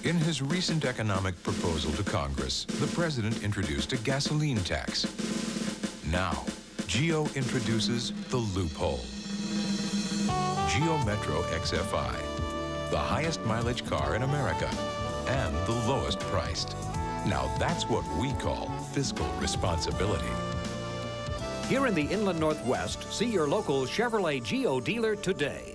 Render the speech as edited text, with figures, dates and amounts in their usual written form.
In his recent economic proposal to Congress, the president introduced a gasoline tax. Now, Geo introduces the loophole. Geo Metro XFI, the highest mileage car in America and the lowest priced. Now that's what we call fiscal responsibility. Here in the Inland Northwest, see your local Chevrolet Geo dealer today.